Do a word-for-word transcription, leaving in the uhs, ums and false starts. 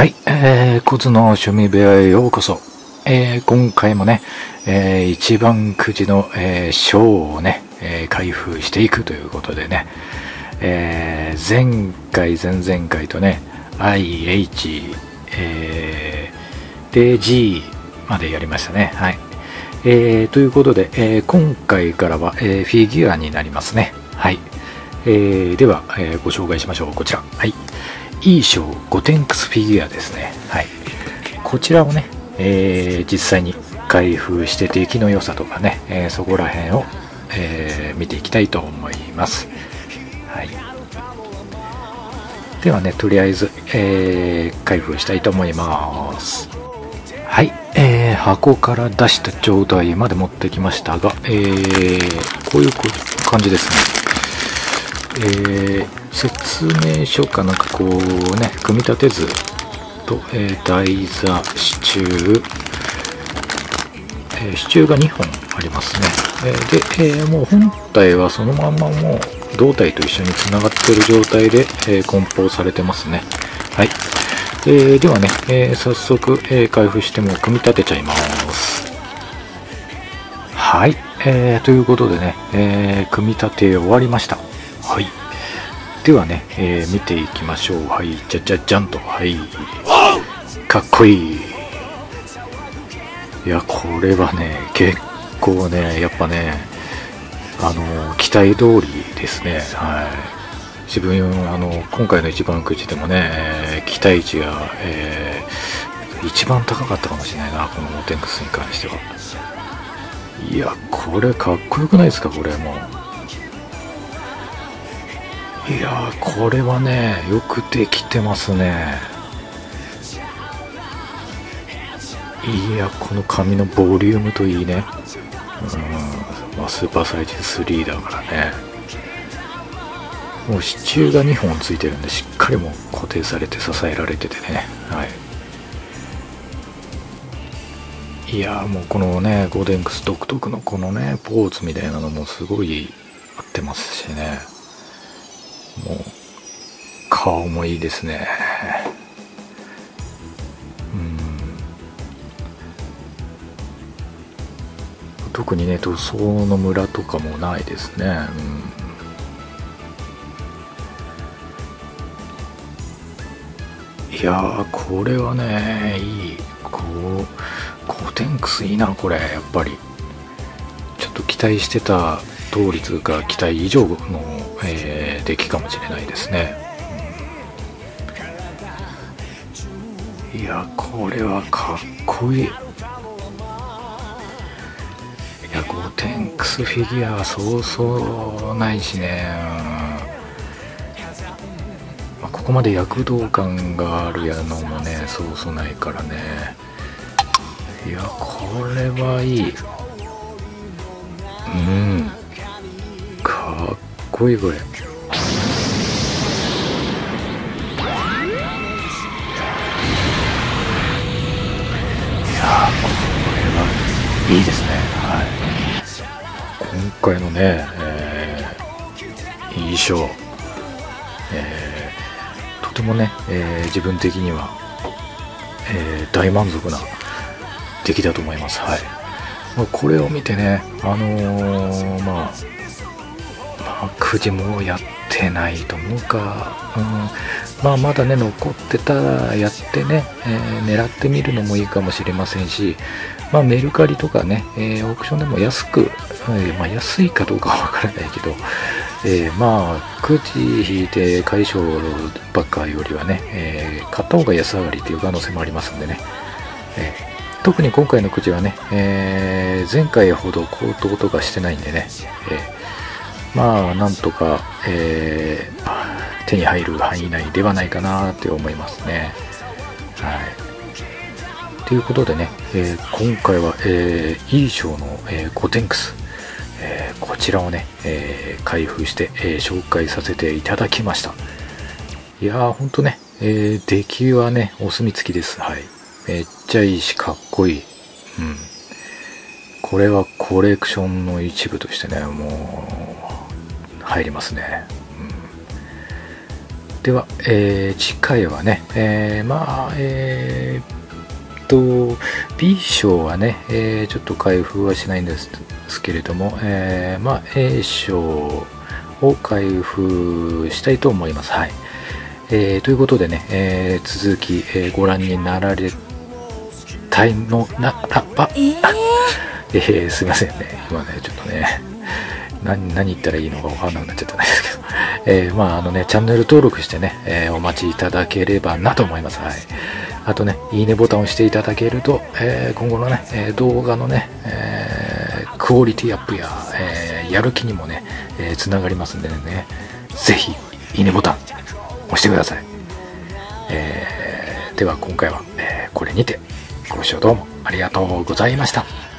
はい、えー、コツの趣味部屋へようこそ。えー、今回もね、えー、一番くじの、えー、賞をね、えー、開封していくということでね、えー、前回、前々回とね、アイ、エイチ、えー、で G までやりましたね。はい。えー、ということで、えー、今回からは、えー、フィギュアになりますね。はい。えー、では、えー、ご紹介しましょう。こちら。はい。E 賞ゴテンクスフィギュアですね。はい。こちらをね、えー、実際に開封して出来の良さとかね、えー、そこら辺を、えー、見ていきたいと思います。はい。ではね、とりあえず、えー、開封したいと思います。はい、えー、箱から出した状態まで持ってきましたが、えー、こういう感じですね。えー、説明書かなんかこうね、組み立て図と、えー、台座、支柱、えー、支柱がにほんありますね。えー、で、えー、もう本体はそのままもう胴体と一緒につながっている状態で、えー、梱包されてますね。はい。えー、ではね、えー、早速、えー、開封しても組み立てちゃいます。はい。えー、ということでね、えー、組み立て終わりました。はい。ではね、えー、見ていきましょう。はい。じゃじゃじゃんと。はい。かっこいい。いや、これはね、結構ね、やっぱね、あの、期待通りですね。はい。自分、あの、今回の一番くじでもね、えー、期待値が、えー、一番高かったかもしれないな、このゴテンクスに関しては。いや、これかっこよくないですか、これもう。いやー、これはね、よくできてますね。いや、この紙のボリュームといいね。うん、まあ、スーパーサイズスリーだからね。もう支柱がにほんついてるんで、しっかりもう固定されて支えられててね。はい。いやー、もうこのね、ゴーデンクス独特のこのね、ポーズみたいなのもすごい合ってますしね。もう顔もいいですね。うん、特にね、塗装のムラとかもないですね。うん、いやー、これはね、いい。こうゴテンクスいいな、これ。やっぱりちょっと期待してた通りというか、期待以上の、えー、出来かもしれないですね。うん、いや、これはかっこいい。いや、ゴテンクスフィギュアはそうそうないしね。まあ、ここまで躍動感があるやのもね、そうそうないからね。いや、これはいい。うん、かっこいいこれ。いや、これはいいですね。はい。今回のね、えー、いい衣装、えー、とてもね、えー、自分的には、えー、大満足な出来だと思います。はい。まあ、これを見てね、あのー、まあ、まあ、くじもやってないと思うか、うん、まあまだね、残ってたらやってね、えー、狙ってみるのもいいかもしれませんし、まあ、メルカリとかね、えー、オークションでも安く、えーまあ、安いかどうかはわからないけど、えー、まあくじ引いて解消ばっかよりはね、えー、買った方が安上がりという可能性もありますんでね、えー、特に今回のくじはね、えー、前回ほど高騰とかしてないんでね、えー、まあなんとか、えー、手に入る範囲内ではないかなって思いますね。はい。ということでね、えー、今回は、えー、E 賞の、えー、ゴテンクス、えー、こちらをね、えー、開封して、えー、紹介させていただきました。いやー、ほんとね、えー、出来はね、お墨付きです。はい。めっちゃいいし、かっこいい。うん。これはコレクションの一部としてね、もう、入りますね。 では、えー、次回はね、えー、まあえー、っと B 賞はね、えー、ちょっと開封はしないんですけれども、えー、まあ A 賞を開封したいと思います。はい、えー、ということでね、えー、続き、えー、ご覧になられたいのならば、えーえー、すいませんね、今ねちょっとね何, 何言ったらいいのか分からなくなっちゃったんですけど、えー、まああのねチャンネル登録してね、えー、お待ちいただければなと思います。はい、あとねいいねボタンを押していただけると、えー、今後のね、えー、動画のね、えー、クオリティアップや、えー、やる気にもね、えー、つながりますんでね、ぜひいいねボタン押してください。えー、では今回は、えー、これにてご視聴どうもありがとうございました。